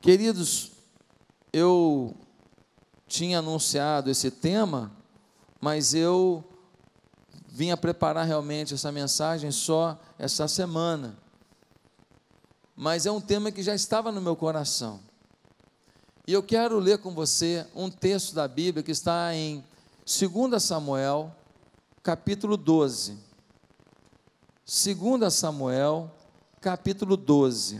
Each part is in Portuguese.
Queridos, eu tinha anunciado esse tema, mas eu vinha preparar realmente essa mensagem só essa semana. Mas é um tema que já estava no meu coração. E eu quero ler com você um texto da Bíblia que está em 2 Samuel, capítulo 12. 2 Samuel, capítulo 12.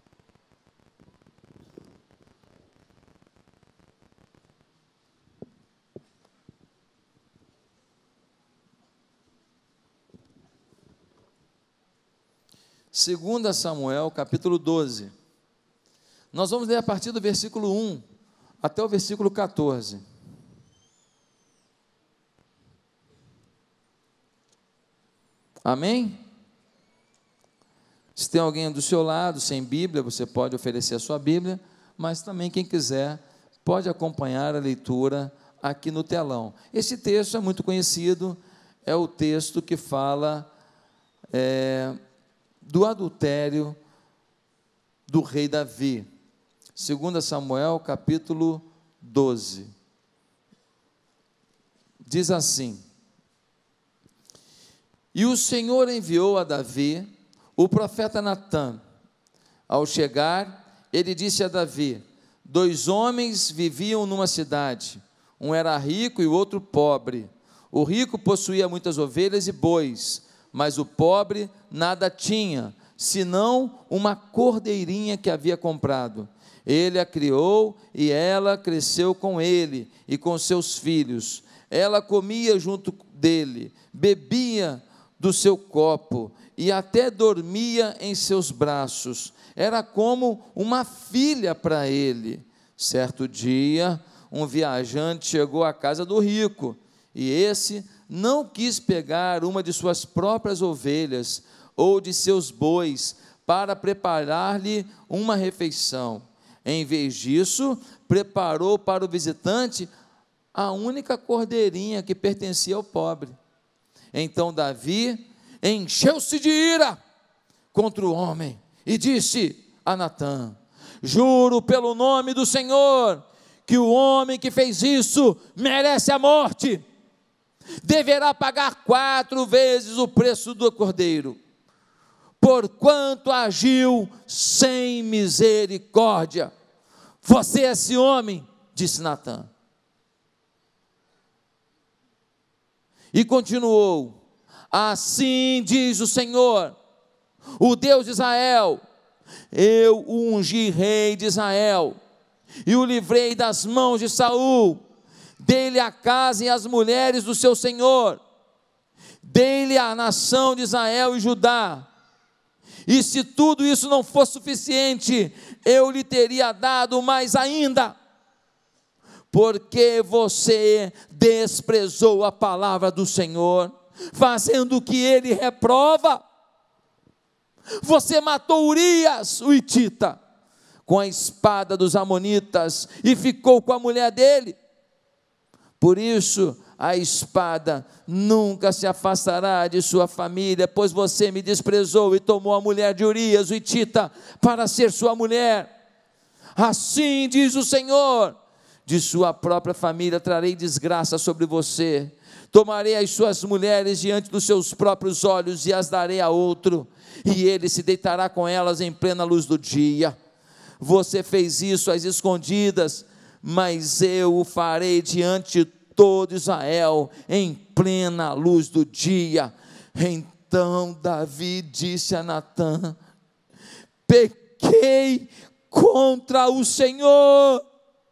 Segunda Samuel, capítulo 12. Nós vamos ler a partir do versículo 1 até o versículo 14. Amém? Se tem alguém do seu lado, sem Bíblia, você pode oferecer a sua Bíblia, mas também quem quiser pode acompanhar a leitura aqui no telão. Esse texto é muito conhecido, é o texto que fala do adultério do rei Davi. 2 Samuel, capítulo 12. Diz assim: E o Senhor enviou a Davi o profeta Natã. Ao chegar, ele disse a Davi: 2 homens viviam numa cidade, um era rico e o outro pobre. O rico possuía muitas ovelhas e bois, mas o pobre nada tinha, senão uma cordeirinha que havia comprado. Ele a criou e ela cresceu com ele e com seus filhos. Ela comia junto dele, bebia do seu copo e até dormia em seus braços. Era como uma filha para ele. Certo dia, um viajante chegou à casa do rico e esse não quis pegar uma de suas próprias ovelhas ou de seus bois para preparar-lhe uma refeição. Em vez disso, preparou para o visitante a única cordeirinha que pertencia ao pobre. Então Davi encheu-se de ira contra o homem e disse a Natã: Juro pelo nome do Senhor que o homem que fez isso merece a morte. Deverá pagar 4 vezes o preço do cordeiro, porquanto agiu sem misericórdia. Você é esse homem, disse Natã. E continuou: Assim diz o Senhor, o Deus de Israel: Eu o ungi rei de Israel e o livrei das mãos de Saul. Dei-lhe a casa e as mulheres do seu senhor, dei-lhe a nação de Israel e Judá. E se tudo isso não fosse suficiente, eu lhe teria dado mais ainda, porque você desprezou a palavra do Senhor, fazendo o que ele reprova. Você matou Urias, o hitita, com a espada dos amonitas, e ficou com a mulher dele. Por isso, a espada nunca se afastará de sua família, pois você me desprezou e tomou a mulher de Urias, o hitita, para ser sua mulher. Assim diz o Senhor: de sua própria família trarei desgraça sobre você. Tomarei as suas mulheres diante dos seus próprios olhos e as darei a outro, e ele se deitará com elas em plena luz do dia. Você fez isso às escondidas, mas eu o farei diante de todo Israel, em plena luz do dia. Então Davi disse a Natã: Pequei contra o Senhor.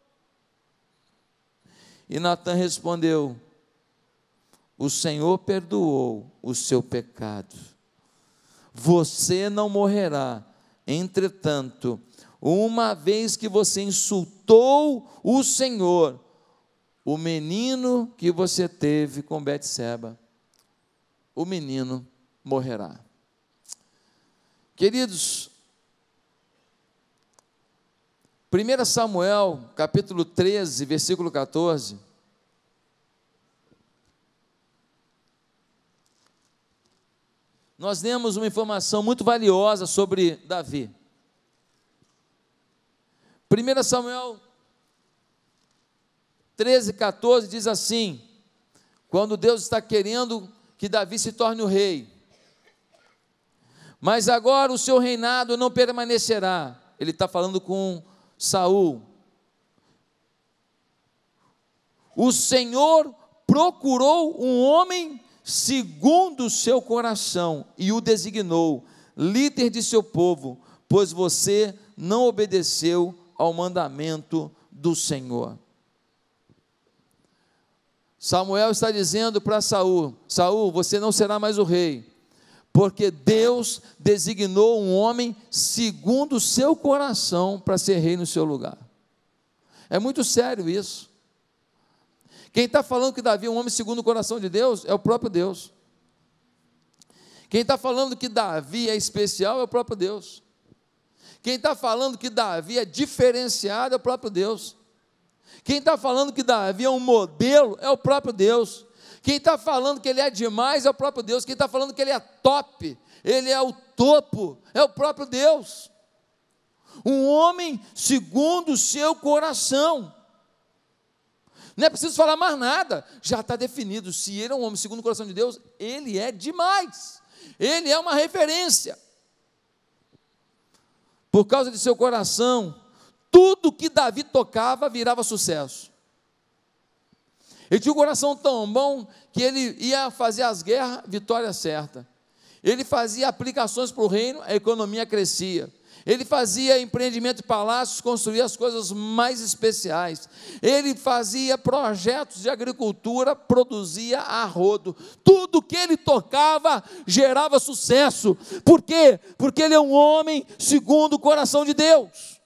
E Natã respondeu: O Senhor perdoou o seu pecado. Você não morrerá. Entretanto, uma vez que você insultou o Senhor, o menino que você teve com Betseba, o menino morrerá. Queridos, 1 Samuel, capítulo 13, versículo 14, nós temos uma informação muito valiosa sobre Davi. 1 Samuel 13:14 diz assim, quando Deus está querendo que Davi se torne o rei: mas agora o seu reinado não permanecerá. Ele está falando com Saul. O Senhor procurou um homem segundo o seu coração e o designou líder de seu povo, pois você não obedeceu ao mandamento do Senhor. Samuel está dizendo para Saul: Saul, você não será mais o rei, porque Deus designou um homem segundo o seu coração para ser rei no seu lugar. É muito sério isso. Quem está falando que Davi é um homem segundo o coração de Deus é o próprio Deus. Quem está falando que Davi é especial é o próprio Deus. Quem está falando que Davi é diferenciado é o próprio Deus. Quem está falando que Davi é um modelo é o próprio Deus. Quem está falando que ele é demais é o próprio Deus. Quem está falando que ele é top, ele é o topo, é o próprio Deus. Um homem segundo o seu coração. Não é preciso falar mais nada, já está definido. Se ele é um homem segundo o coração de Deus, ele é demais, ele é uma referência. Por causa de seu coração, tudo que Davi tocava virava sucesso. Ele tinha um coração tão bom que ele ia fazer as guerras, vitória certa. Ele fazia aplicações para o reino, a economia crescia. Ele fazia empreendimento de palácios, construía as coisas mais especiais. Ele fazia projetos de agricultura, produzia a rodo. Tudo que ele tocava gerava sucesso. Por quê? Porque ele é um homem segundo o coração de Deus.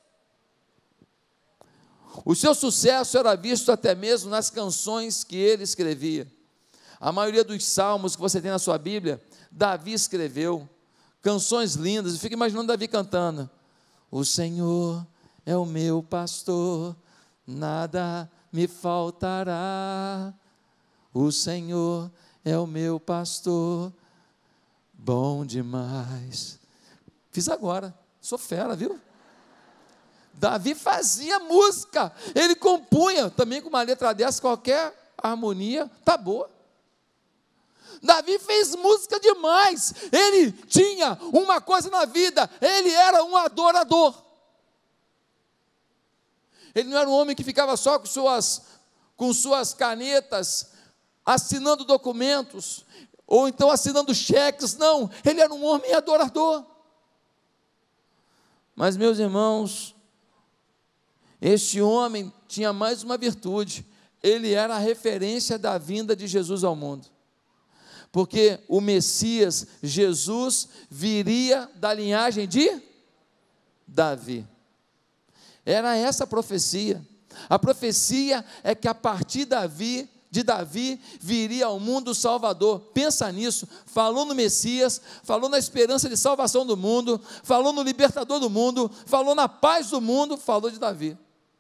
O seu sucesso era visto até mesmo nas canções que ele escrevia. A maioria dos salmos que você tem na sua Bíblia, Davi escreveu. Canções lindas, eu fico imaginando Davi cantando: o Senhor é o meu pastor, nada me faltará. O Senhor é o meu pastor, bom demais. Fiz agora, sou fera, viu? Davi fazia música, ele compunha, também com uma letra dessa, qualquer harmonia, tá boa. Davi fez música demais, ele tinha uma coisa na vida, ele era um adorador. Ele não era um homem que ficava só com suas canetas, assinando documentos, ou então assinando cheques, não, ele era um homem adorador. Mas, meus irmãos, este homem tinha mais uma virtude, ele era a referência da vinda de Jesus ao mundo. Porque o Messias, Jesus, viria da linhagem de Davi. Era essa a profecia. A profecia é que a partir de Davi viria ao mundo o Salvador. Pensa nisso. Falou no Messias, falou na esperança de salvação do mundo, falou no libertador do mundo, falou na paz do mundo, falou de Davi.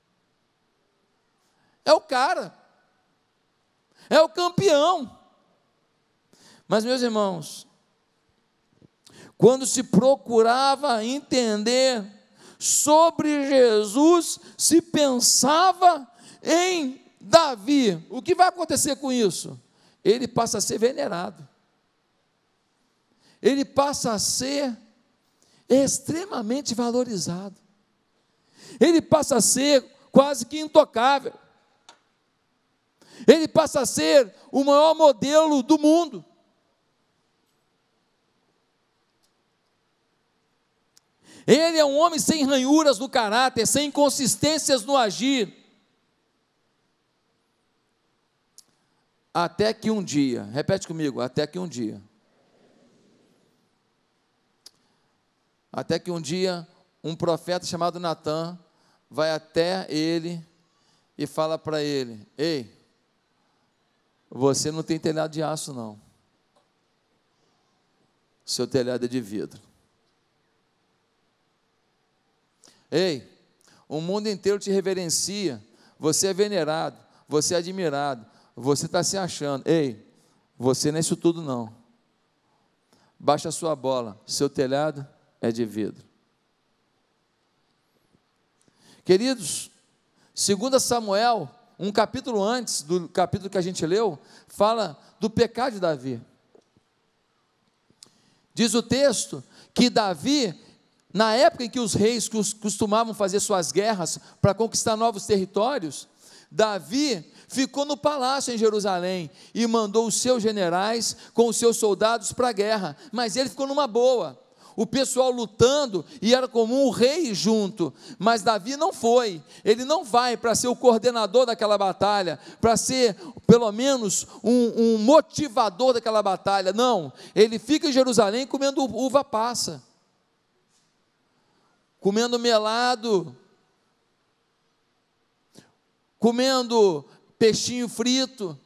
É o cara. É o campeão. Mas, meus irmãos, quando se procurava entender sobre Jesus, se pensava em Davi. O que vai acontecer com isso? Ele passa a ser venerado. Ele passa a ser extremamente valorizado. Ele passa a ser quase que intocável. Ele passa a ser o maior modelo do mundo. Ele é um homem sem ranhuras no caráter, sem inconsistências no agir. Até que um dia, repete comigo, até que um dia. Até que um dia, um profeta chamado Natã vai até ele e fala para ele: ei, você não tem telhado de aço não, seu telhado é de vidro. Ei, o mundo inteiro te reverencia, você é venerado, você é admirado, você está se achando. Ei, você não é isso tudo não. Baixa a sua bola, seu telhado é de vidro. Queridos, 2 Samuel, um capítulo antes do capítulo que a gente leu, fala do pecado de Davi. Diz o texto que Davi, na época em que os reis costumavam fazer suas guerras para conquistar novos territórios, Davi ficou no palácio em Jerusalém e mandou os seus generais com os seus soldados para a guerra, mas ele ficou numa boa, o pessoal lutando, e era comum o rei junto, mas Davi não foi, ele não vai para ser o coordenador daquela batalha, para ser pelo menos um motivador daquela batalha, não, ele fica em Jerusalém comendo uva passa, comendo melado, comendo peixinho frito,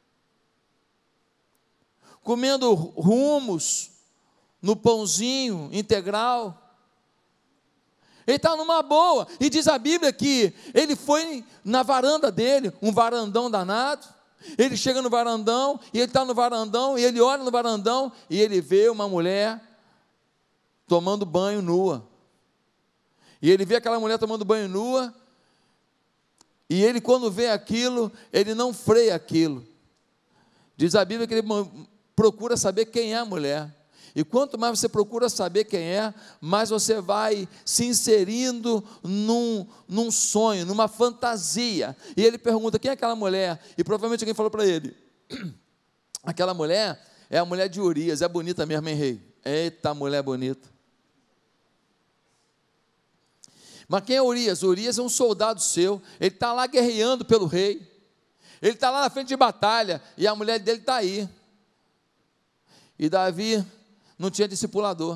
comendo hummus no pãozinho integral. Ele está numa boa, e diz a Bíblia que ele foi na varanda dele, um varandão danado, ele chega no varandão, e ele está no varandão, e ele olha no varandão, e ele vê uma mulher tomando banho nua, e ele vê aquela mulher tomando banho nua, e ele, quando vê aquilo, ele não freia aquilo. Diz a Bíblia que ele procura saber quem é a mulher. E quanto mais você procura saber quem é, mais você vai se inserindo num sonho, numa fantasia. E ele pergunta, quem é aquela mulher? E provavelmente alguém falou para ele, aquela mulher é a mulher de Urias, é bonita mesmo, hein, rei? Eita, mulher bonita. Mas quem é Urias? Urias é um soldado seu, ele está lá guerreando pelo rei, ele está lá na frente de batalha, e a mulher dele está aí. E Davi não tinha discipulador.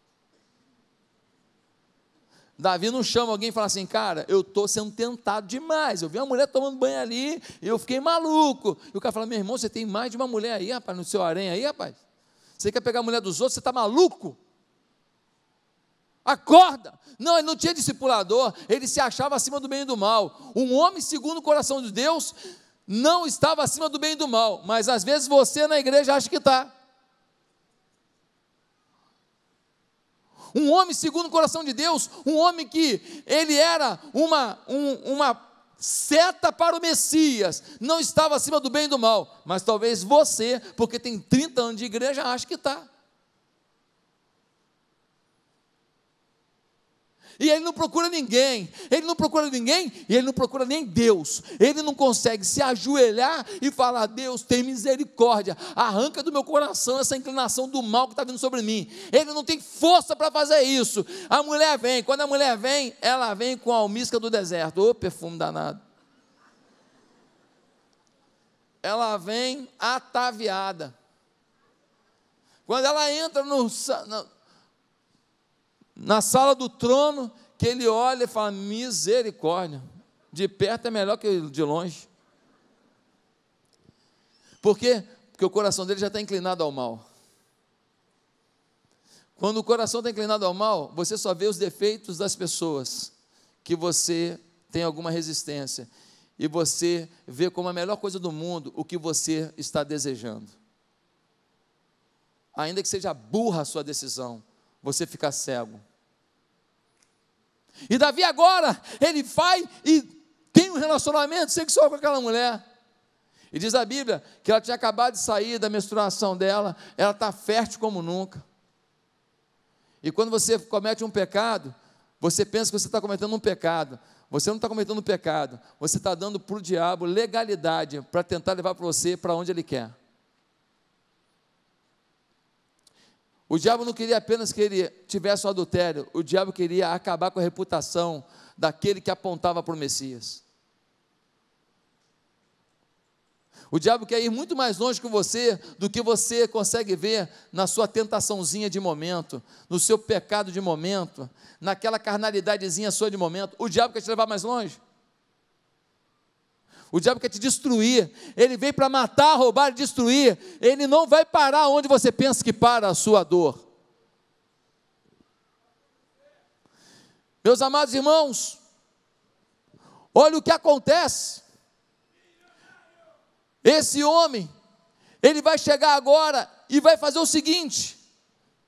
Davi não chama alguém e fala assim, cara, eu estou sendo tentado demais, eu vi uma mulher tomando banho ali, e eu fiquei maluco, e o cara fala, meu irmão, você tem mais de uma mulher aí, rapaz, no seu harém aí, rapaz, você quer pegar a mulher dos outros, você está maluco? Acorda! Não, ele não tinha discipulador, ele se achava acima do bem e do mal. Um homem segundo o coração de Deus não estava acima do bem e do mal, mas às vezes você na igreja acha que está. Um homem segundo o coração de Deus, um homem que ele era uma seta para o Messias, não estava acima do bem e do mal, mas talvez você, porque tem 30 anos de igreja, acha que está. E ele não procura ninguém, e ele não procura nem Deus, ele não consegue se ajoelhar e falar, Deus tem misericórdia, arranca do meu coração essa inclinação do mal que está vindo sobre mim, ele não tem força para fazer isso. A mulher vem, quando a mulher vem, ela vem com a almísca do deserto, ô perfume danado, ela vem ataviada, quando ela entra na sala do trono, que ele olha e fala, misericórdia, de perto é melhor que de longe. Por quê? Porque o coração dele já está inclinado ao mal. Quando o coração está inclinado ao mal, você só vê os defeitos das pessoas, que você tem alguma resistência, e você vê como a melhor coisa do mundo, o que você está desejando. Ainda que seja burra a sua decisão, você fica cego. E Davi agora, ele vai e tem um relacionamento sexual com aquela mulher, e diz a Bíblia, que ela tinha acabado de sair da menstruação dela, ela está fértil como nunca, e quando você comete um pecado, você pensa que você está cometendo um pecado, você não está cometendo um pecado, você está dando para o diabo legalidade, para tentar levar para você para onde ele quer. O diabo não queria apenas que ele tivesse um adultério, o diabo queria acabar com a reputação daquele que apontava para o Messias. O diabo quer ir muito mais longe que você, do que você consegue ver na sua tentaçãozinha de momento, no seu pecado de momento, naquela carnalidadezinha sua de momento. O diabo quer te levar mais longe. O diabo quer te destruir, ele vem para matar, roubar e destruir, ele não vai parar onde você pensa que para a sua dor. Meus amados irmãos, olha o que acontece, esse homem, ele vai chegar agora e vai fazer o seguinte,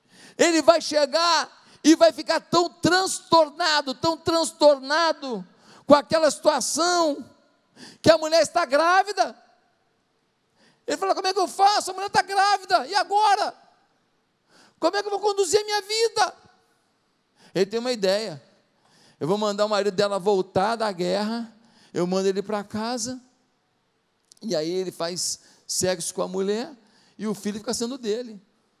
ele vai chegar e vai ficar tão transtornado, com aquela situação que a mulher está grávida. Ele fala: como é que eu faço? A mulher está grávida, e agora? Como é que eu vou conduzir a minha vida? Ele tem uma ideia: eu vou mandar o marido dela voltar da guerra, eu mando ele para casa, e aí ele faz sexo com a mulher, e o filho fica sendo dele.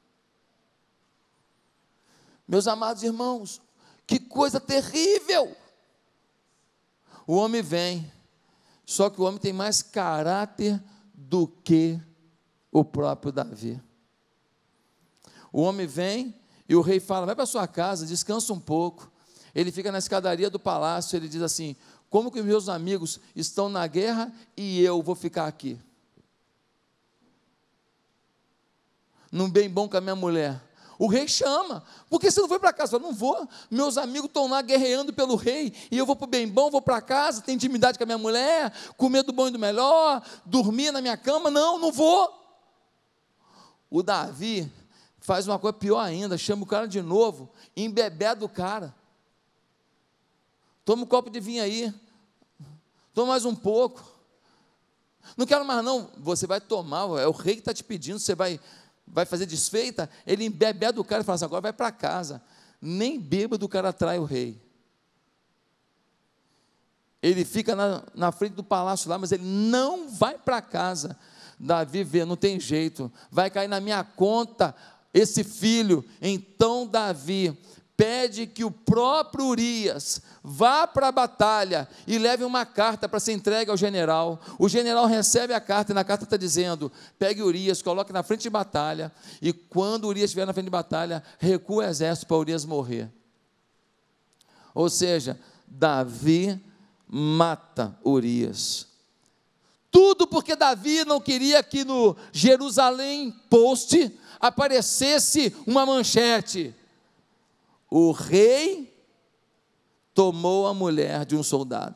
Meus amados irmãos, que coisa terrível! O homem vem, só que o homem tem mais caráter do que o próprio Davi. O homem vem e o rei fala: vai para sua casa, descansa um pouco. Ele fica na escadaria do palácio, ele diz assim: como que meus amigos estão na guerra e eu vou ficar aqui? Num bem bom com a minha mulher. O rei chama: por que você não foi para casa? Eu falo: não vou, meus amigos estão lá guerreando pelo rei, e eu vou para o bem bom, vou para casa, tenho intimidade com a minha mulher, comer do bom e do melhor, dormir na minha cama. Não vou. O Davi faz uma coisa pior ainda, chama o cara de novo, embebeda o cara. Toma um copo de vinho aí, toma mais um pouco. Não quero mais não. Você vai tomar, é o rei que está te pedindo, você vai fazer desfeita. Ele embebeda o cara e fala assim: agora vai para casa. Nem bêbado o cara atrai o rei. Ele fica na frente do palácio lá, mas ele não vai para casa. Davi vê: não tem jeito, vai cair na minha conta esse filho. Então Davi pede que o próprio Urias vá para a batalha e leve uma carta para ser entregue ao general. O general recebe a carta, e na carta está dizendo: pegue Urias, coloque na frente de batalha, e quando Urias estiver na frente de batalha, recua o exército para Urias morrer. Ou seja, Davi mata Urias. Tudo porque Davi não queria que no Jerusalém Post aparecesse uma manchete: o rei tomou a mulher de um soldado.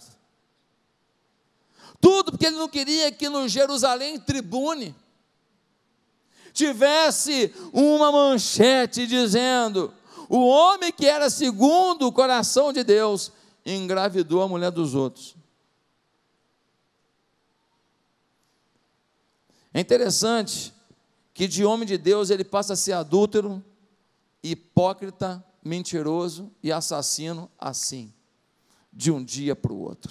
Tudo porque ele não queria que no Jerusalém Tribune tivesse uma manchete dizendo: o homem que era segundo o coração de Deus engravidou a mulher dos outros. É interessante que de homem de Deus ele passa a ser adúltero, hipócrita, mentiroso e assassino assim, de um dia para o outro.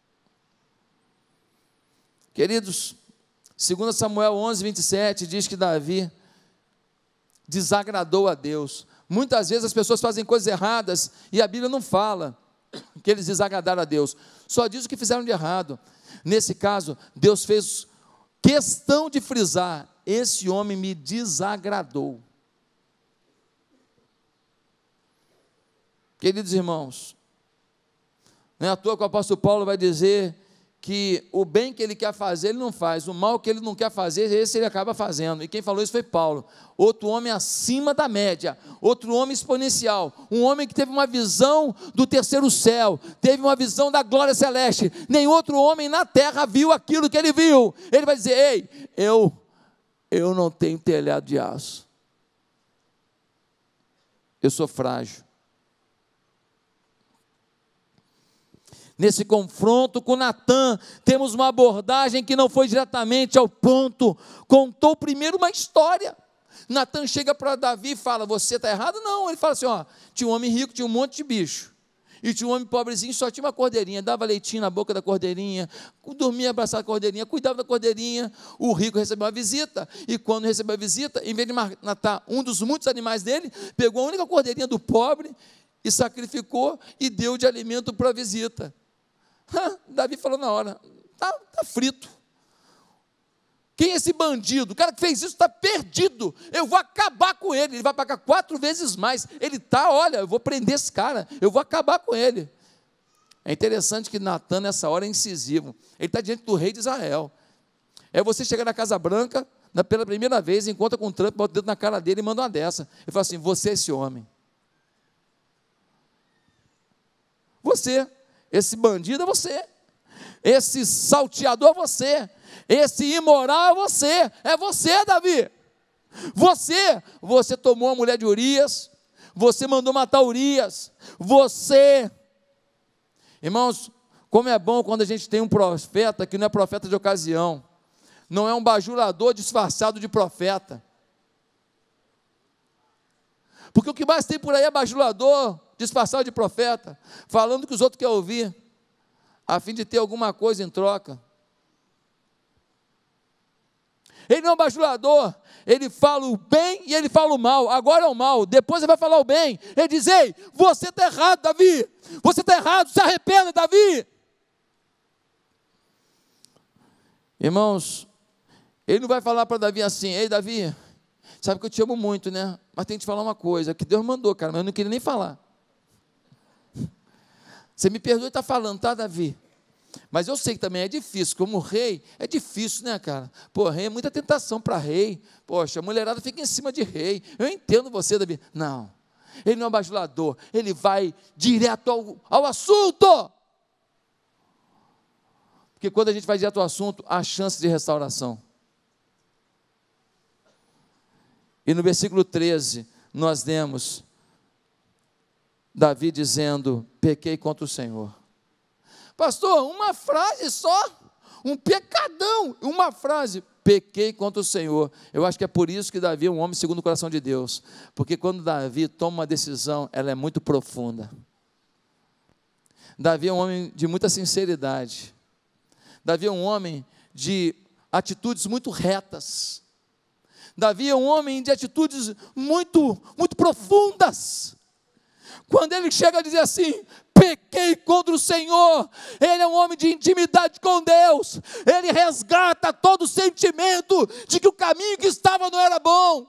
Queridos, 2 Samuel 11, 27 diz que Davi desagradou a Deus. Muitas vezes as pessoas fazem coisas erradas e a Bíblia não fala que eles desagradaram a Deus, só diz o que fizeram de errado. Nesse caso, Deus fez questão de frisar: esse homem me desagradou. Queridos irmãos, não é à toa que o apóstolo Paulo vai dizer que o bem que ele quer fazer, ele não faz, o mal que ele não quer fazer, esse ele acaba fazendo. E quem falou isso foi Paulo. Outro homem acima da média, outro homem exponencial, um homem que teve uma visão do terceiro céu, teve uma visão da glória celeste. Nem outro homem na terra viu aquilo que ele viu. Ele vai dizer: ei, eu não tenho telhado de aço, eu sou frágil. Nesse confronto com Natã, temos uma abordagem que não foi diretamente ao ponto. Contou primeiro uma história. Natã chega para Davi e fala: você está errado? Não. Ele fala assim: tinha um homem rico, tinha um monte de bicho, e tinha um homem pobrezinho, só tinha uma cordeirinha, dava leitinho na boca da cordeirinha, dormia abraçado com a cordeirinha, cuidava da cordeirinha. O rico recebeu uma visita, e quando recebeu a visita, em vez de matar um dos muitos animais dele, pegou a única cordeirinha do pobre e sacrificou e deu de alimento para a visita. Davi falou na hora: está frito. Quem é esse bandido? O cara que fez isso está perdido. Eu vou acabar com ele. Ele vai pagar 4 vezes mais. Ele está, olha, eu vou prender esse cara, eu vou acabar com ele. É interessante que Natã nessa hora é incisivo. Ele está diante do rei de Israel. É você chegar na Casa Branca pela primeira vez, encontra com o Trump, bota o dedo na cara dele e manda uma dessa. Ele fala assim: você é esse homem. Você. Esse bandido é você, esse salteador é você, esse imoral é você, Davi. Você tomou a mulher de Urias, você mandou matar Urias, você. Irmãos, Como é bom quando a gente tem um profeta que não é profeta de ocasião, não é um bajulador disfarçado de profeta. Porque o que mais tem por aí é bajulador disfarçado de profeta, falando que os outros querem ouvir, a fim de ter alguma coisa em troca. Ele não é um bajulador, ele fala o bem e ele fala o mal. Agora é o mal, depois ele vai falar o bem. Ele diz: ei, você está errado, Davi, você está errado, se arrependa, Davi. Irmãos, ele não vai falar para Davi assim: ei, Davi, sabe que eu te amo muito, né? Mas tem que te falar uma coisa, que Deus mandou, cara, mas eu não queria nem falar. Você me perdoa e está falando, tá, Davi? Mas eu sei que também é difícil, como rei, é difícil, né, cara? Pô, rei é muita tentação para rei. Poxa, a mulherada fica em cima de rei. Eu entendo você, Davi. Não, ele não é um bajulador, ele vai direto ao assunto. Porque quando a gente vai direto ao assunto, há chance de restauração. E no versículo 13, nós lemos Davi dizendo: pequei contra o Senhor. Pastor, uma frase só, um pecadão, uma frase, pequei contra o Senhor. Eu acho que é por isso que Davi é um homem segundo o coração de Deus, porque quando Davi toma uma decisão, ela é muito profunda. Davi é um homem de muita sinceridade, Davi é um homem de atitudes muito retas, Davi é um homem de atitudes muito profundas. Quando ele chega a dizer assim: pequei contra o Senhor, ele é um homem de intimidade com Deus, ele resgata todo o sentimento de que o caminho que estava não era bom,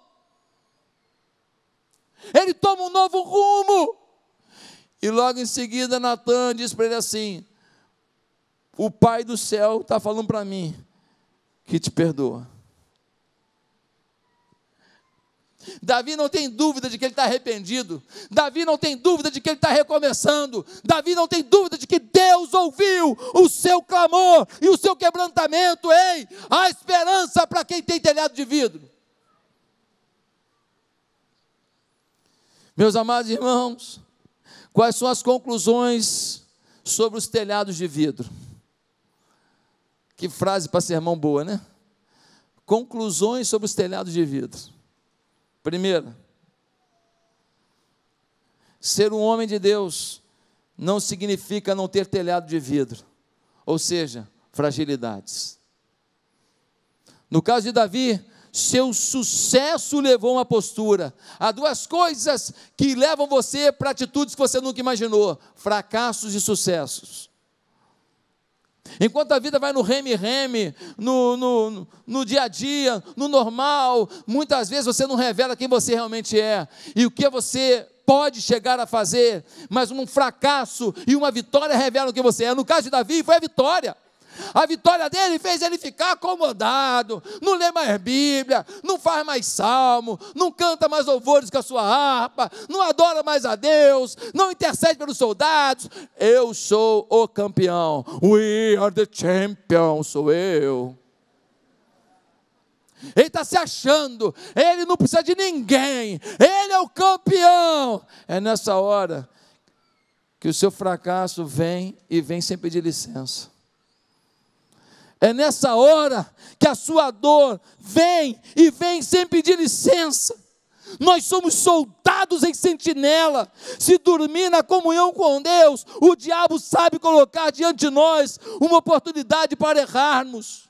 ele toma um novo rumo, e logo em seguida Natan diz para ele assim: o Pai do céu está falando para mim que te perdoa. Davi não tem dúvida de que ele está arrependido, Davi não tem dúvida de que ele está recomeçando, Davi não tem dúvida de que Deus ouviu o seu clamor e o seu quebrantamento. Ei, há esperança para quem tem telhado de vidro. Meus amados irmãos, quais são as conclusões sobre os telhados de vidro? Que frase para sermão boa, né? Conclusões sobre os telhados de vidro. Primeiro, ser um homem de Deus não significa não ter telhado de vidro, ou seja, fragilidades. No caso de Davi, seu sucesso levou a uma postura. Há duas coisas que levam você para atitudes que você nunca imaginou: fracassos e sucessos. Enquanto a vida vai no reme-reme, no dia a dia, no normal, muitas vezes você não revela quem você realmente é e o que você pode chegar a fazer, mas um fracasso e uma vitória revelam quem você é. No caso de Davi, foi a vitória. A vitória dele fez ele ficar acomodado, não lê mais Bíblia, não faz mais salmo, não canta mais louvores com a sua harpa, não adora mais a Deus, não intercede pelos soldados. Eu sou o campeão, we are the champion, sou eu. Ele está se achando, ele não precisa de ninguém, ele é o campeão. É nessa hora que o seu fracasso vem e vem sem pedir licença. É nessa hora que a sua dor vem e vem sem pedir licença. Nós somos soldados em sentinela. Se dormir na comunhão com Deus, o diabo sabe colocar diante de nós uma oportunidade para errarmos.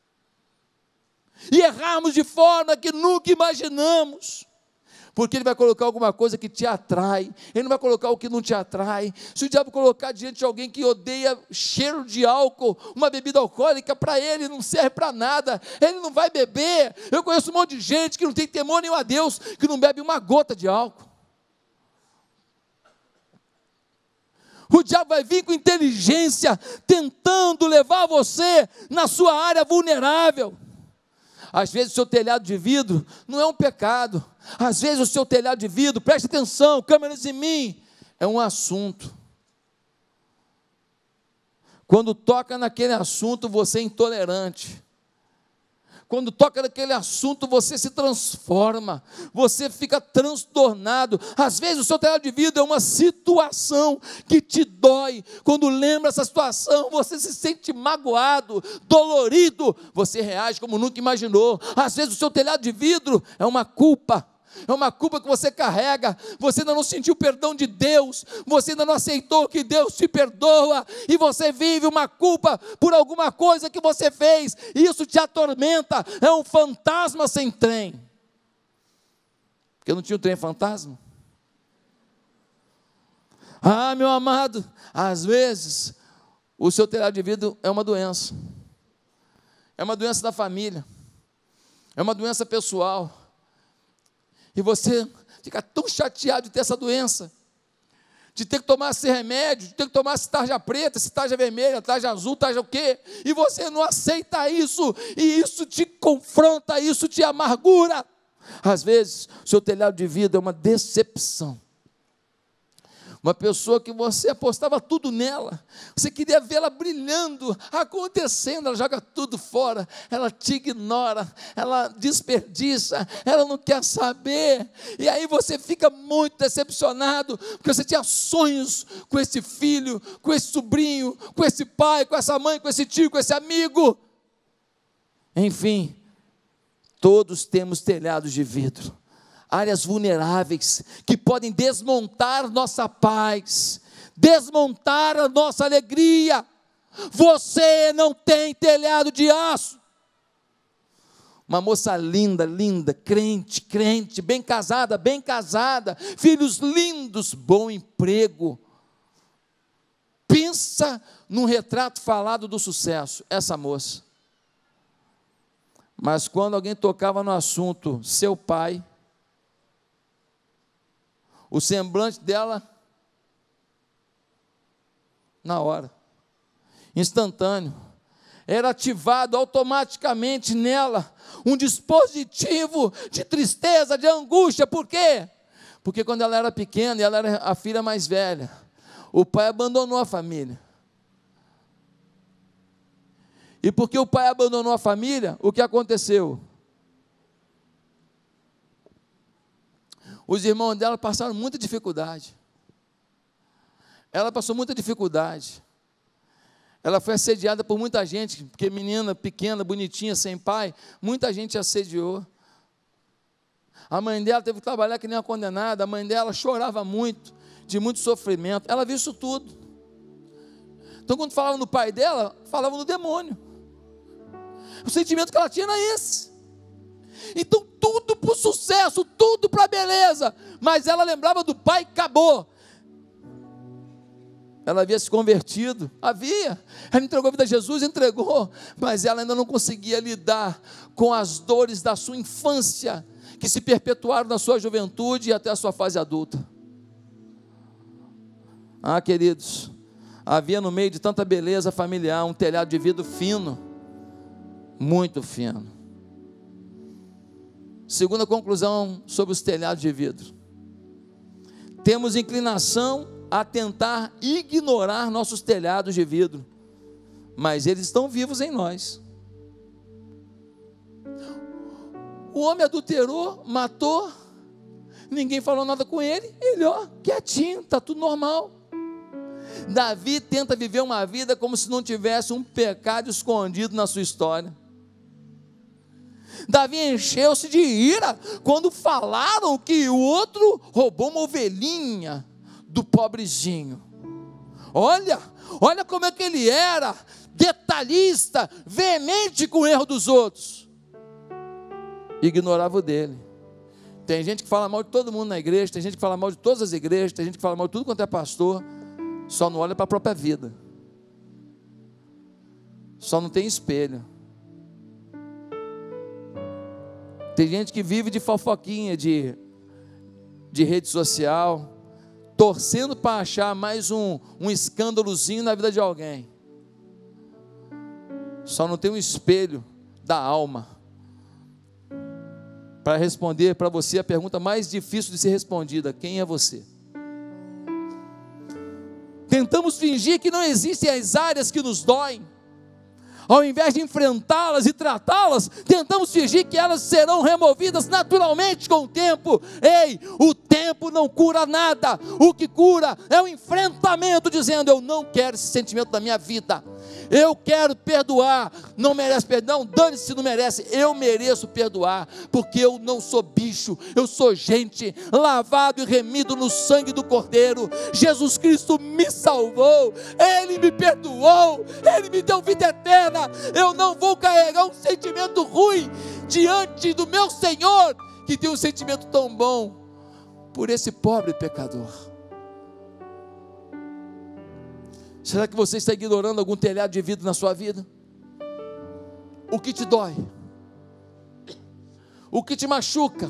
E errarmos de forma que nunca imaginamos. Porque ele vai colocar alguma coisa que te atrai, ele não vai colocar o que não te atrai. Se o diabo colocar diante de alguém que odeia cheiro de álcool, uma bebida alcoólica, para ele não serve para nada, ele não vai beber. Eu conheço um monte de gente que não tem temor nenhum a Deus, que não bebe uma gota de álcool. O diabo vai vir com inteligência, tentando levar você na sua área vulnerável. Às vezes o seu telhado de vidro não é um pecado. Às vezes o seu telhado de vidro, preste atenção, câmeras em mim, é um assunto. Quando toca naquele assunto, você é intolerante. Quando toca naquele assunto, você se transforma, você fica transtornado. Às vezes o seu telhado de vidro é uma situação que te dói. Quando lembra essa situação, você se sente magoado, dolorido, você reage como nunca imaginou. Às vezes o seu telhado de vidro é uma culpa que você carrega, você ainda não sentiu o perdão de Deus, você ainda não aceitou que Deus te perdoa, e você vive uma culpa por alguma coisa que você fez, e isso te atormenta, é um fantasma sem trem. Porque não tinha um trem fantasma? Ah, meu amado, às vezes, o seu telhado de vidro é uma doença da família, é uma doença pessoal, e você fica tão chateado de ter essa doença, de ter que tomar esse remédio, de ter que tomar essa tarja preta, essa tarja vermelha, tarja azul, tarja o quê? E você não aceita isso, e isso te confronta, isso te amargura. Às vezes, o seu telhado de vidro é uma decepção. Uma pessoa que você apostava tudo nela, você queria vê-la brilhando, acontecendo, ela joga tudo fora, ela te ignora, ela desperdiça, ela não quer saber, e aí você fica muito decepcionado, porque você tinha sonhos com esse filho, com esse sobrinho, com esse pai, com essa mãe, com esse tio, com esse amigo. Enfim, todos temos telhados de vidro, áreas vulneráveis que podem desmontar nossa paz, desmontar a nossa alegria. Você não tem telhado de aço. Uma moça linda, crente, bem casada, filhos lindos, bom emprego. Pensa num retrato falado do sucesso, essa moça. Mas quando alguém tocava no assunto, seu pai, o semblante dela, na hora, instantâneo, era ativado automaticamente nela um dispositivo de tristeza, de angústia. Por quê? Porque quando ela era pequena, e ela era a filha mais velha, o pai abandonou a família. E porque o pai abandonou a família, o que aconteceu? Os irmãos dela passaram muita dificuldade. Ela passou muita dificuldade. Ela foi assediada por muita gente, porque menina pequena, bonitinha, sem pai, muita gente assediou. A mãe dela teve que trabalhar que nem uma condenada, a mãe dela chorava muito, de muito sofrimento. Ela viu isso tudo. Então, quando falava no pai dela, falava no demônio. O sentimento que ela tinha era esse. Então tudo para o sucesso, tudo para a beleza, mas ela lembrava do pai e acabou. Ela havia se convertido, ela entregou a vida a Jesus, entregou, mas ela ainda não conseguia lidar com as dores da sua infância, que se perpetuaram na sua juventude e até a sua fase adulta. Ah, queridos, havia no meio de tanta beleza familiar, um telhado de vidro fino, muito fino. Segunda conclusão sobre os telhados de vidro: temos inclinação a tentar ignorar nossos telhados de vidro, mas eles estão vivos em nós. O homem adulterou, matou, ninguém falou nada com ele, quietinho, está tudo normal. Davi tenta viver uma vida como se não tivesse um pecado escondido na sua história. Davi encheu-se de ira quando falaram que o outro roubou uma ovelhinha do pobrezinho. Olha como é que ele era, detalhista, veemente com o erro dos outros. Ignorava o dele. Tem gente que fala mal de todo mundo na igreja, tem gente que fala mal de todas as igrejas, tem gente que fala mal de tudo quanto é pastor, só não olha para a própria vida, só não tem espelho. Tem gente que vive de fofoquinha, de rede social, torcendo para achar mais um escândalozinho na vida de alguém. Só não tem um espelho da alma para responder para você a pergunta mais difícil de ser respondida: quem é você? Tentamos fingir que não existem as áreas que nos doem, Ao invés de enfrentá-las e tratá-las, tentamos fingir que elas serão removidas naturalmente com o tempo. Ei, o tempo não cura nada. O que cura é o enfrentamento, dizendo: eu não quero esse sentimento na minha vida. Eu quero perdoar. Não merece perdão? Dane-se se não merece. Eu mereço perdoar, porque eu não sou bicho, eu sou gente, lavado e remido no sangue do Cordeiro. Jesus Cristo me salvou, Ele me perdoou, Ele me deu vida eterna. Eu não vou carregar um sentimento ruim diante do meu Senhor, que tem um sentimento tão bom por esse pobre pecador. Será que você está ignorando algum telhado de vidro na sua vida? O que te dói? O que te machuca?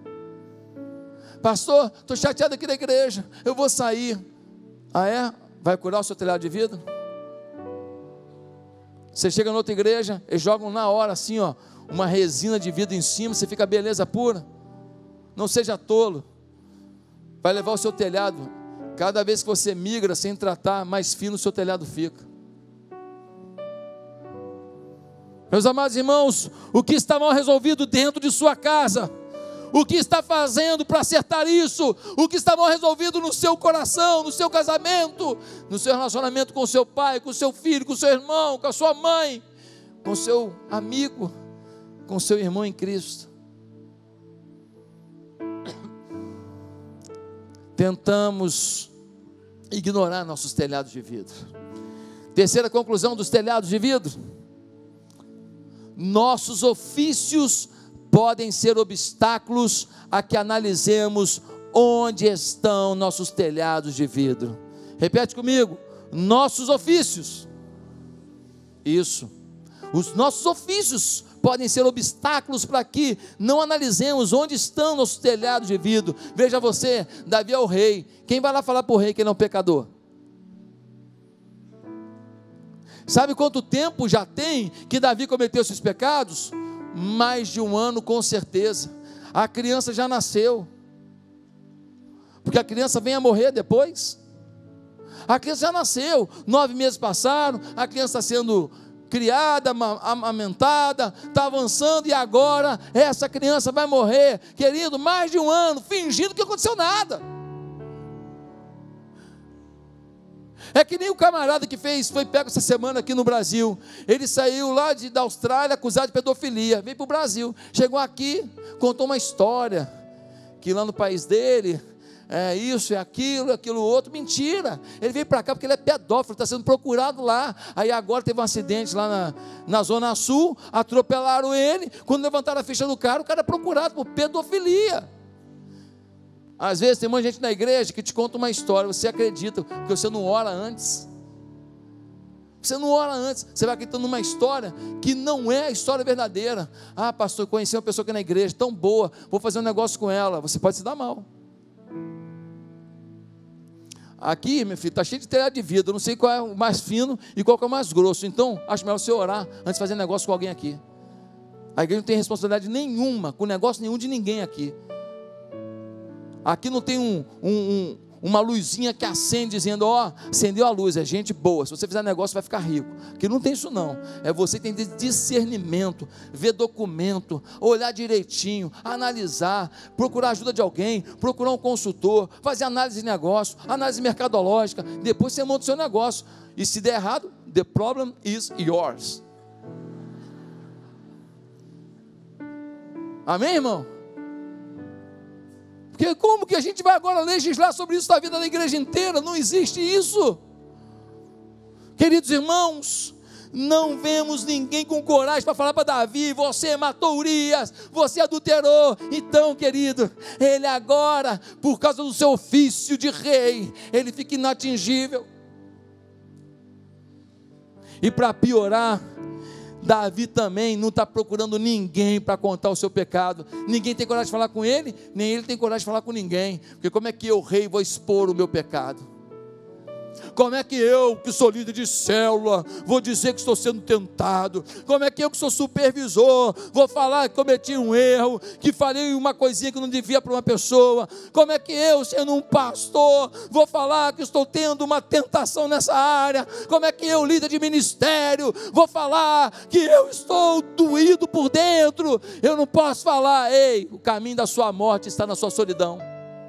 Pastor, estou chateado aqui na igreja, eu vou sair. Ah é? Vai curar o seu telhado de vidro? Você chega na outra igreja, eles jogam na hora assim, ó, uma resina de vidro em cima, você fica beleza pura. Não seja tolo. Vai levar o seu telhado. Cada vez que você migra sem tratar, mais fino o seu telhado fica. Meus amados irmãos, o que está mal resolvido dentro de sua casa? O que está fazendo para acertar isso? O que está mal resolvido no seu coração, no seu casamento, no seu relacionamento com o seu pai, com o seu filho, com o seu irmão, com a sua mãe, com o seu amigo, com o seu irmão em Cristo? Tentamos ignorar nossos telhados de vidro. Terceira conclusão dos telhados de vidro: nossos ofícios podem ser obstáculos a que analisemos onde estão nossos telhados de vidro. Repete comigo: nossos ofícios. Isso. Os nossos ofícios podem ser obstáculos para que não analisemos onde estão nossos telhados de vidro. Veja você, Davi é o rei. Quem vai lá falar para o rei que ele é um pecador? Sabe quanto tempo já tem que Davi cometeu esses pecados? Mais de 1 ano, com certeza. A criança já nasceu, porque a criança vem a morrer depois. A criança já nasceu, 9 meses passaram, a criança está sendo criada, amamentada, está avançando, e agora essa criança vai morrer, querido, mais de 1 ano, fingindo que não aconteceu nada. É que nem o camarada que foi pego essa semana aqui no Brasil. Ele saiu lá da Austrália acusado de pedofilia, veio para o Brasil, chegou aqui, contou uma história, que lá no país dele, é isso, é aquilo outro. Mentira, ele veio para cá porque ele é pedófilo, está sendo procurado lá. Aí agora teve um acidente lá na Zona Sul, atropelaram ele, quando levantaram a ficha do cara, o cara é procurado por pedofilia. Às vezes tem muita gente na igreja que te conta uma história, você acredita, porque você não ora antes. Você não ora antes, você vai acreditando numa história que não é a história verdadeira. Ah, pastor, eu conheci uma pessoa aqui na igreja, tão boa, vou fazer um negócio com ela. Você pode se dar mal. Aqui, meu filho, está cheio de telhado de vidro, eu não sei qual é o mais fino e qual é o mais grosso. Então, acho melhor você orar antes de fazer negócio com alguém aqui. A igreja não tem responsabilidade nenhuma, com negócio nenhum de ninguém aqui. Aqui não tem uma luzinha que acende dizendo: ó, acendeu a luz, é gente boa, se você fizer negócio vai ficar rico. Aqui não tem isso não, é você tem discernimento, ver documento, olhar direitinho, analisar, procurar ajuda de alguém, procurar um consultor, fazer análise de negócio, análise mercadológica, depois você monta o seu negócio, e se der errado, the problem is yours. Amém, irmão? Porque como que a gente vai agora legislar sobre isso na vida da igreja inteira? Não existe isso. Queridos irmãos, não vemos ninguém com coragem para falar para Davi: você matou Urias, você adulterou. Então, querido, ele agora, por causa do seu ofício de rei, ele fica inatingível. E para piorar, Davi também não está procurando ninguém para contar o seu pecado. Ninguém tem coragem de falar com ele, nem ele tem coragem de falar com ninguém. Porque como é que eu, rei, vou expor o meu pecado? Como é que eu, que sou líder de célula, vou dizer que estou sendo tentado? Como é que eu, que sou supervisor, vou falar que cometi um erro, que falei uma coisinha que não devia para uma pessoa? Como é que eu, sendo um pastor, vou falar que estou tendo uma tentação nessa área? Como é que eu, líder de ministério, vou falar que eu estou doído por dentro? Eu não posso falar. Ei, o caminho da sua morte está na sua solidão.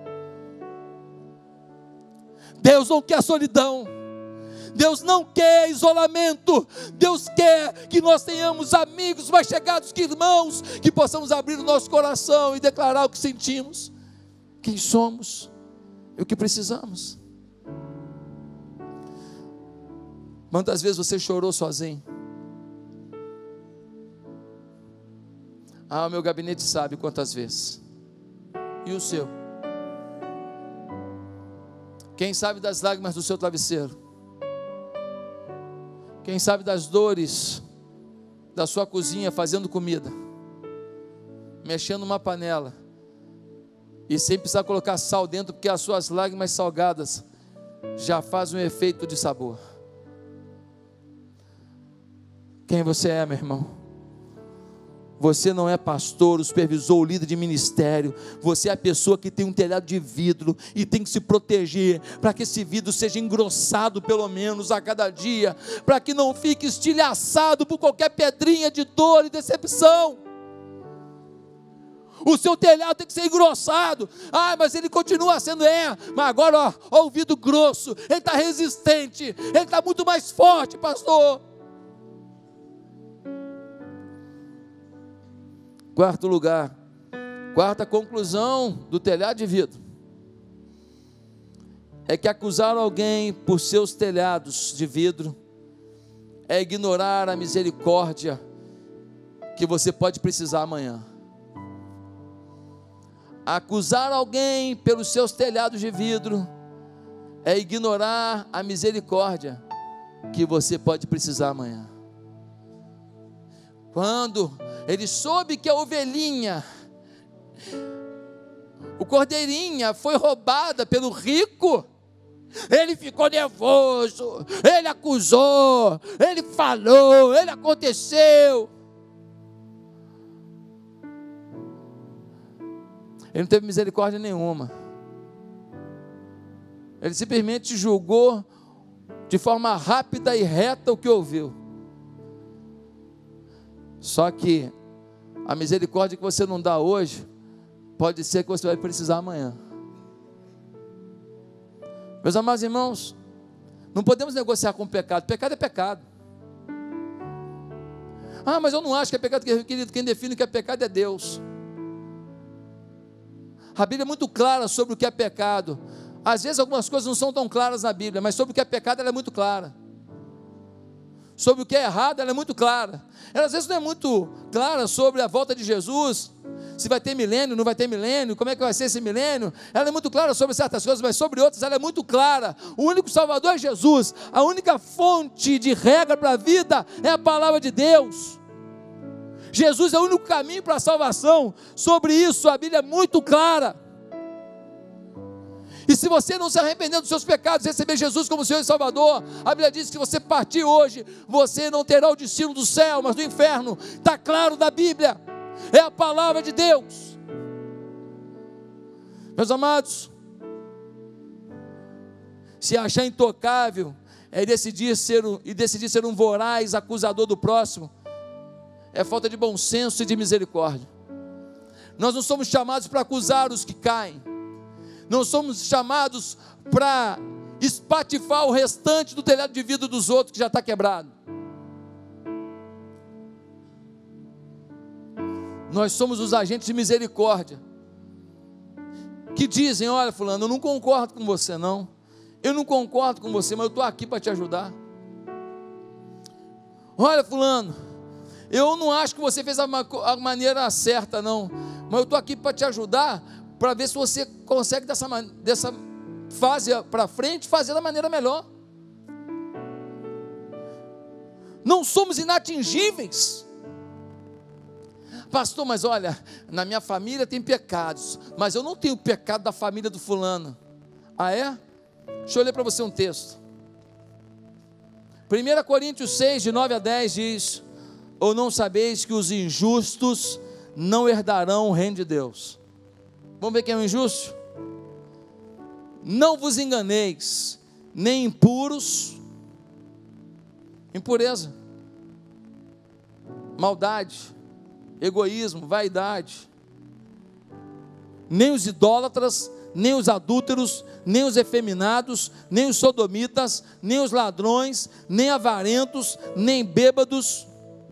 Deus não quer solidão, Deus não quer isolamento, Deus quer que nós tenhamos amigos mais chegados que irmãos, que possamos abrir o nosso coração e declarar o que sentimos, quem somos e o que precisamos. Quantas vezes você chorou sozinho? O meu gabinete sabe quantas vezes. E o seu? Quem sabe das lágrimas do seu travesseiro? Quem sabe das dores da sua cozinha fazendo comida, mexendo numa panela, e sem precisar colocar sal dentro, porque as suas lágrimas salgadas já fazem um efeito de sabor. Quem você é, meu irmão? Você não é pastor, o supervisor, o líder de ministério. Você é a pessoa que tem um telhado de vidro e tem que se proteger para que esse vidro seja engrossado pelo menos a cada dia, para que não fique estilhaçado por qualquer pedrinha de dor e decepção. O seu telhado tem que ser engrossado. Mas ele continua sendo, mas agora ó, o vidro grosso, ele está resistente, ele está muito mais forte, pastor. Quarto lugar, quarta conclusão do telhado de vidro, é que acusar alguém por seus telhados de vidro é ignorar a misericórdia que você pode precisar amanhã. Acusar alguém pelos seus telhados de vidro é ignorar a misericórdia que você pode precisar amanhã. Quando ele soube que a ovelhinha, o cordeirinha, foi roubada pelo rico, ele ficou nervoso, ele acusou, ele falou, ele aconteceu. Ele não teve misericórdia nenhuma. Ele simplesmente julgou de forma rápida e reta o que ouviu. Só que a misericórdia que você não dá hoje, pode ser que você vai precisar amanhã. Meus amados irmãos, não podemos negociar com o pecado. Pecado é pecado. Mas eu não acho que é pecado, querido. Quem define o que é pecado é Deus. A Bíblia é muito clara sobre o que é pecado. Às vezes algumas coisas não são tão claras na Bíblia, mas sobre o que é pecado ela é muito clara. Sobre o que é errado, ela é muito clara. Ela às vezes não é muito clara sobre a volta de Jesus, se vai ter milênio, não vai ter milênio, como é que vai ser esse milênio. Ela é muito clara sobre certas coisas, mas sobre outras ela é muito clara. O único Salvador é Jesus. A única fonte de regra para a vida é a palavra de Deus. Jesus é o único caminho para a salvação. Sobre isso a Bíblia é muito clara. E se você não se arrepender dos seus pecados, receber Jesus como Senhor e Salvador, a Bíblia diz que se você partir hoje, você não terá o destino do céu, mas do inferno. Está claro na Bíblia, é a palavra de Deus. Meus amados, se achar intocável e decidir ser um voraz acusador do próximo, é falta de bom senso e de misericórdia. Nós não somos chamados para acusar os que caem, não somos chamados para espatifar o restante do telhado de vidro dos outros que já está quebrado. Nós somos os agentes de misericórdia, que dizem: olha fulano, eu não concordo com você não, eu não concordo com você, mas eu estou aqui para te ajudar. Olha fulano, eu não acho que você fez a maneira certa não, mas eu estou aqui para te ajudar, para ver se você consegue dessa fase para frente, fazer da maneira melhor. Não somos inatingíveis. Pastor, mas olha, na minha família tem pecados, mas eu não tenho o pecado da família do fulano. Ah é? Deixa eu ler para você um texto. 1 Coríntios 6, de 9 a 10 diz: ou não sabeis que os injustos não herdarão o reino de Deus? Vamos ver quem é o injusto? Não vos enganeis, nem impuros, impureza, maldade, egoísmo, vaidade, nem os idólatras, nem os adúlteros, nem os efeminados, nem os sodomitas, nem os ladrões, nem avarentos, nem bêbados.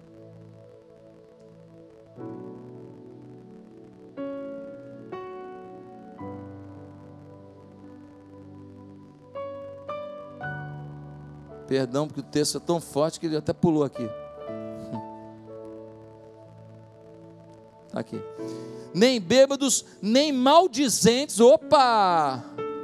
Perdão, porque o texto é tão forte que ele até pulou aqui. Está aqui. Nem bêbados, nem maldizentes. Opa!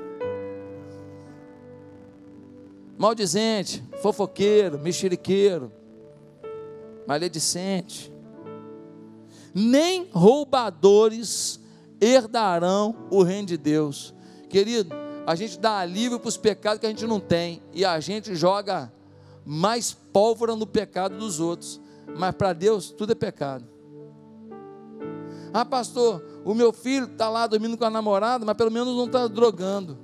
Maldizente, fofoqueiro, mexeriqueiro, maledicente. Nem roubadores herdarão o reino de Deus. Querido, a gente dá alívio para os pecados que a gente não tem, e a gente joga mais pólvora no pecado dos outros, mas para Deus tudo é pecado. Ah, pastor, o meu filho está lá dormindo com a namorada, mas pelo menos não está drogando.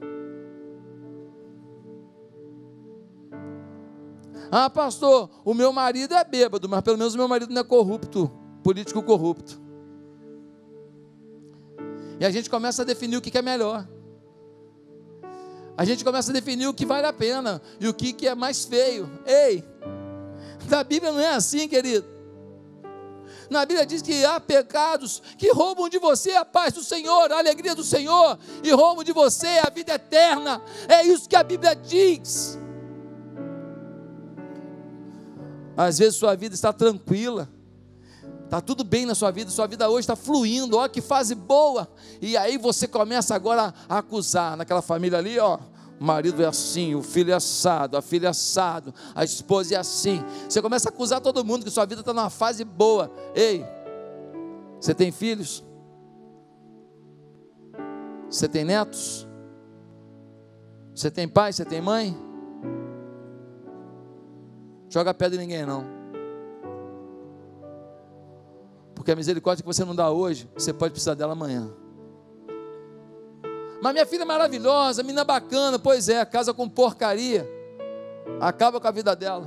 Ah, pastor, o meu marido é bêbado, mas pelo menos o meu marido não é corrupto, político corrupto. E a gente começa a definir o que é melhor. A gente começa a definir o que vale a pena e o que é mais feio. Ei, na Bíblia não é assim, querido. Na Bíblia diz que há pecados que roubam de você a paz do Senhor, a alegria do Senhor, e roubam de você a vida eterna. É isso que a Bíblia diz. Às vezes sua vida está tranquila, está tudo bem na sua vida hoje está fluindo, olha que fase boa, e aí você começa agora a acusar, naquela família ali, ó, o marido é assim, o filho é assado, a filha é assado, a esposa é assim, você começa a acusar todo mundo, que sua vida está numa fase boa. Ei, você tem filhos? Você tem netos? Você tem pai, você tem mãe? Joga pedra em ninguém não, porque a misericórdia que você não dá hoje, você pode precisar dela amanhã. Mas minha filha é maravilhosa, menina bacana. Pois é, casa com porcaria, acaba com a vida dela,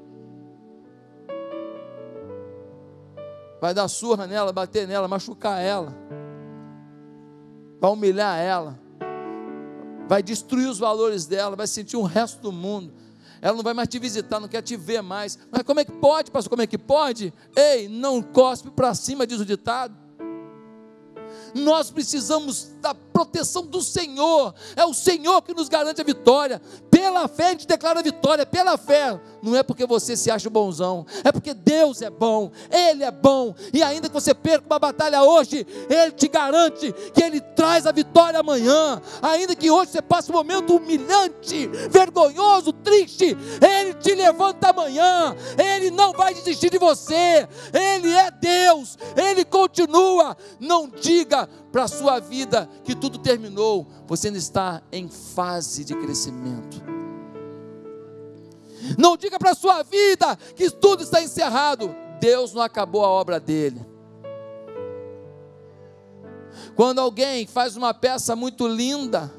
vai dar surra nela, bater nela, machucar ela, vai humilhar ela, vai destruir os valores dela, vai sentir um resto do mundo. Ela não vai mais te visitar, não quer te ver mais. Mas como é que pode, pastor? Como é que pode? Ei, não cospe para cima, diz o ditado. Nós precisamos da proteção do Senhor. É o Senhor que nos garante a vitória. Pela fé a gente declara a vitória, pela fé. Não é porque você se acha bonzão, é porque Deus é bom, Ele é bom. E ainda que você perca uma batalha hoje, Ele te garante que Ele traz a vitória amanhã. Ainda que hoje você passe um momento humilhante, vergonhoso, triste, Ele te levanta amanhã. Ele não vai desistir de você. Ele é Deus, Ele continua. Não diga para a sua vida que tudo terminou. Você ainda está em fase de crescimento. Não diga para a sua vida que tudo está encerrado. Deus não acabou a obra dele. Quando alguém faz uma peça muito linda,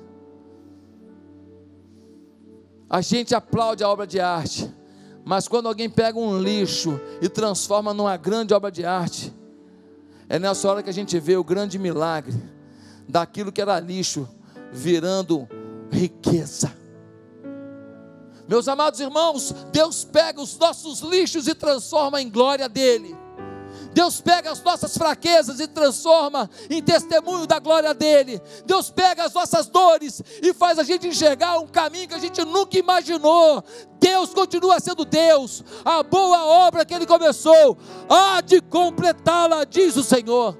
a gente aplaude a obra de arte. Mas quando alguém pega um lixo e transforma numa grande obra de arte, é nessa hora que a gente vê o grande milagre daquilo que era lixo virando riqueza. Meus amados irmãos, Deus pega os nossos lixos e transforma em glória dele. Deus pega as nossas fraquezas e transforma em testemunho da glória dele. Deus pega as nossas dores e faz a gente enxergar um caminho que a gente nunca imaginou. Deus continua sendo Deus. A boa obra que ele começou há de completá-la, diz o Senhor.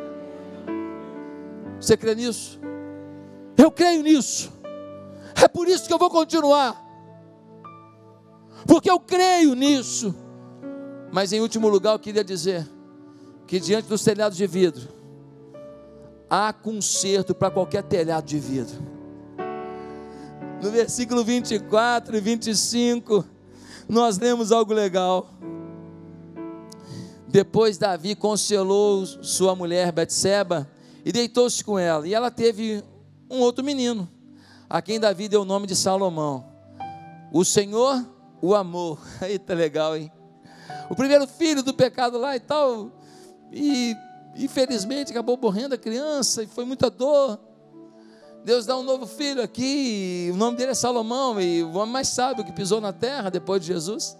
Você crê nisso? Eu creio nisso. É por isso que eu vou continuar, porque eu creio nisso. Mas em último lugar eu queria dizer que diante dos telhados de vidro há conserto para qualquer telhado de vidro. No versículo 24 e 25 nós lemos algo legal. Depois Davi consolou sua mulher Betseba e deitou-se com ela, e ela teve um outro menino, a quem Davi deu o nome de Salomão. O Senhor o amou. Eita, legal, hein? O primeiro filho do pecado lá e tal, e infelizmente acabou morrendo a criança, e foi muita dor. Deus dá um novo filho aqui, o nome dele é Salomão, e o homem mais sábio que pisou na terra depois de Jesus.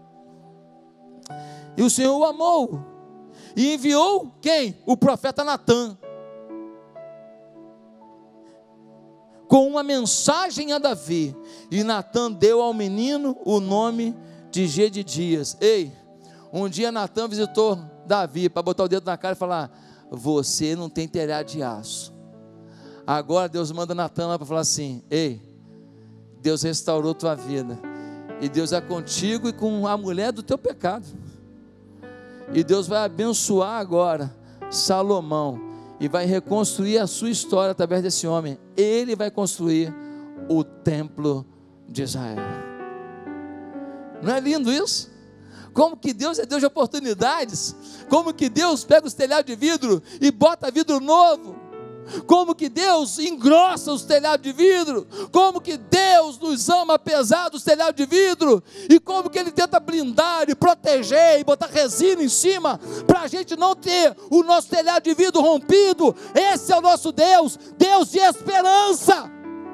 E o Senhor o amou, e enviou quem? O profeta Natã, com uma mensagem a Davi. E Natã deu ao menino o nome de Gedidias. Ei, um dia Natã visitou Davi para botar o dedo na cara e falar: você não tem telhado de aço. Agora Deus manda Natã lá para falar assim: ei, Deus restaurou tua vida, e Deus é contigo e com a mulher do teu pecado, e Deus vai abençoar agora Salomão, e vai reconstruir a sua história através desse homem. Ele vai construir o templo de Israel. Não é lindo isso? Como que Deus é Deus de oportunidades, como que Deus pega os telhados de vidro e bota vidro novo, como que Deus engrossa os telhados de vidro, como que Deus nos ama apesar dos telhados de vidro, e como que Ele tenta blindar e proteger e botar resina em cima, para a gente não ter o nosso telhado de vidro rompido. Esse é o nosso Deus, Deus de esperança.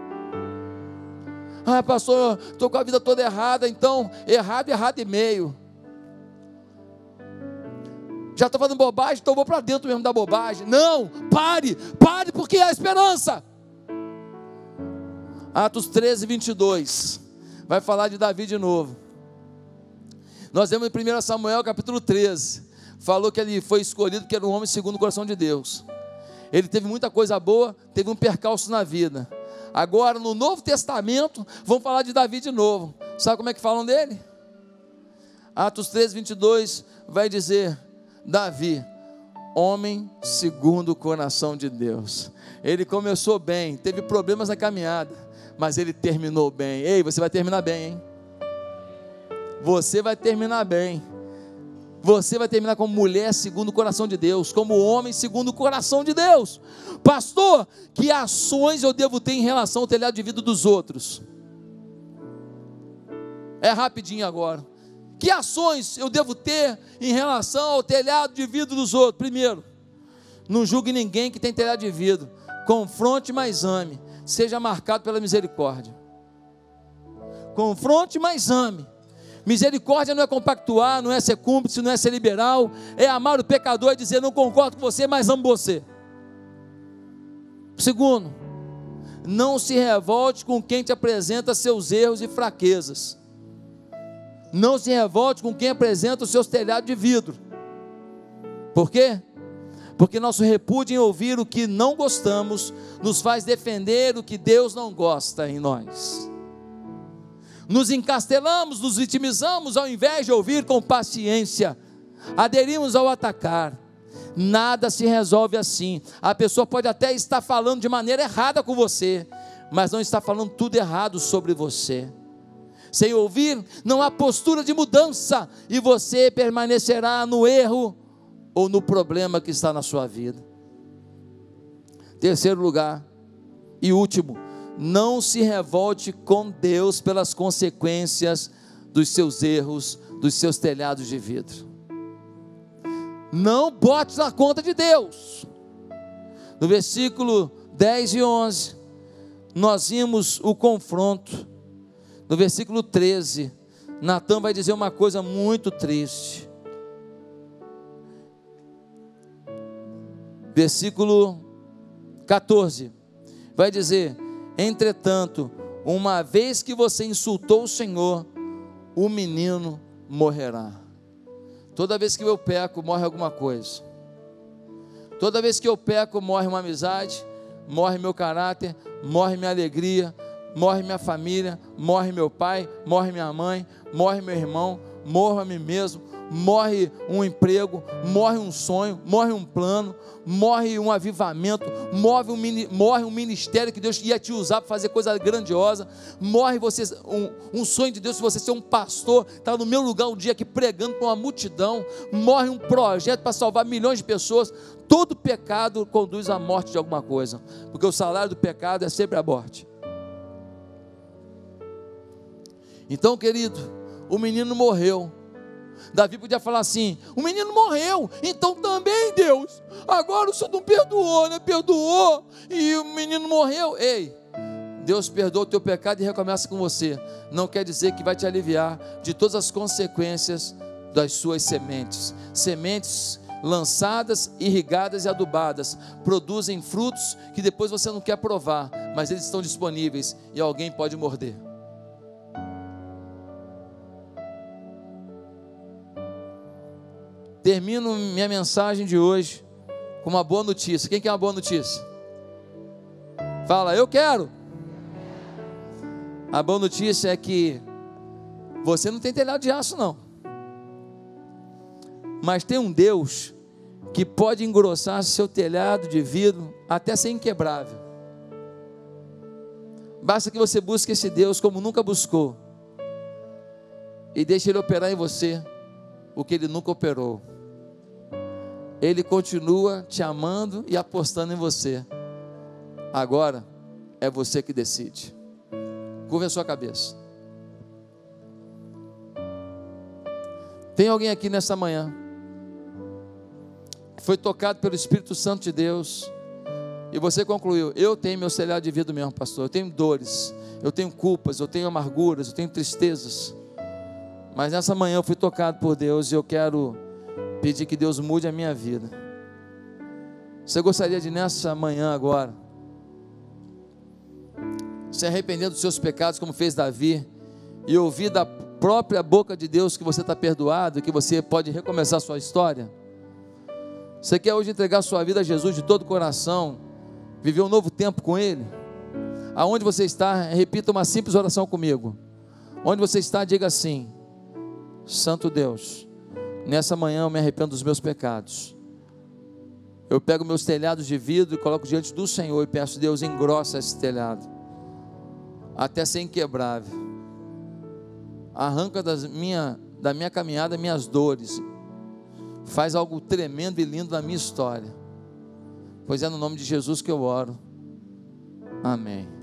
Ah, pastor, estou com a vida toda errada. Então, errado e meio. Já estou fazendo bobagem, então vou para dentro mesmo da bobagem. Não, pare, porque há esperança. Atos 13, 22, vai falar de Davi de novo. Nós vemos em 1 Samuel capítulo 13, falou que ele foi escolhido porque era um homem segundo o coração de Deus. Ele teve muita coisa boa, teve um percalço na vida. Agora no Novo Testamento, vamos falar de Davi de novo. Sabe como é que falam dele? Atos 13, 22, vai dizer: Davi, homem segundo o coração de Deus. Ele começou bem, teve problemas na caminhada, mas ele terminou bem. Ei, você vai terminar bem, hein? Você vai terminar bem. Você vai terminar como mulher segundo o coração de Deus, como homem segundo o coração de Deus. Pastor, que ações eu devo ter em relação ao telhado de vidro dos outros? É rapidinho agora. Que ações eu devo ter em relação ao telhado de vidro dos outros? Primeiro, não julgue ninguém que tem telhado de vidro. Confronte, mas ame. Seja marcado pela misericórdia. Confronte, mas ame. Misericórdia não é compactuar, não é ser cúmplice, não é ser liberal. É amar o pecador e dizer: não concordo com você, mas amo você. Segundo, não se revolte com quem te apresenta seus erros e fraquezas. Não se revolte com quem apresenta os seus telhados de vidro. Por quê? Porque nosso repúdio em ouvir o que não gostamos nos faz defender o que Deus não gosta em nós. Nos encastelamos, nos vitimizamos ao invés de ouvir com paciência. Aderimos ao atacar. Nada se resolve assim. A pessoa pode até estar falando de maneira errada com você, mas não está falando tudo errado sobre você. Sem ouvir, não há postura de mudança, e você permanecerá no erro ou no problema que está na sua vida. Terceiro lugar e último, não se revolte com Deus pelas consequências dos seus erros, dos seus telhados de vidro. Não bote na conta de Deus. No versículo 10 e 11, nós vimos o confronto. No versículo 13, Natã vai dizer uma coisa muito triste. Versículo 14, vai dizer: entretanto, uma vez que você insultou o Senhor, o menino morrerá. Toda vez que eu peco, morre alguma coisa. Toda vez que eu peco, morre uma amizade, morre meu caráter, morre minha alegria, morre minha família, morre meu pai, morre minha mãe, morre meu irmão, morro a mim mesmo, morre um emprego, morre um sonho, morre um plano, morre um avivamento, morre um ministério que Deus ia te usar para fazer coisa grandiosa, morre um sonho de Deus, se você ser um pastor, está no meu lugar um dia aqui pregando para uma multidão, morre um projeto para salvar milhões de pessoas. Todo pecado conduz à morte de alguma coisa, porque o salário do pecado é sempre a morte. Então, querido, o menino morreu. Davi podia falar assim: o menino morreu, então também Deus, agora o Senhor não perdoou, né? Perdoou, e o menino morreu. Ei, Deus perdoa o teu pecado e recomeça com você. Não quer dizer que vai te aliviar de todas as consequências das suas sementes. Sementes lançadas, irrigadas e adubadas produzem frutos que depois você não quer provar, mas eles estão disponíveis e alguém pode morder. Termino minha mensagem de hoje com uma boa notícia. Quem quer uma boa notícia? Fala, eu quero. A boa notícia é que você não tem telhado de aço não, mas tem um Deus que pode engrossar seu telhado de vidro até ser inquebrável. Basta que você busque esse Deus como nunca buscou e deixe Ele operar em você o que Ele nunca operou. Ele continua te amando e apostando em você. Agora é você que decide. Curva a sua cabeça. Tem alguém aqui nessa manhã que foi tocado pelo Espírito Santo de Deus e você concluiu: eu tenho meu telhado de vidro mesmo, pastor, eu tenho dores, eu tenho culpas, eu tenho amarguras, eu tenho tristezas, mas nessa manhã eu fui tocado por Deus e eu quero pedir que Deus mude a minha vida. Você gostaria de nessa manhã agora se arrepender dos seus pecados como fez Davi e ouvir da própria boca de Deus que você está perdoado e que você pode recomeçar a sua história? Você quer hoje entregar sua vida a Jesus de todo o coração, viver um novo tempo com Ele? Aonde você está, repita uma simples oração comigo. Onde você está, diga assim: Santo Deus, nessa manhã eu me arrependo dos meus pecados. Eu pego meus telhados de vidro e coloco diante do Senhor e peço: Deus, engrossa esse telhado até ser inquebrável. Arranca da minha caminhada minhas dores. Faz algo tremendo e lindo na minha história. Pois é no nome de Jesus que eu oro. Amém.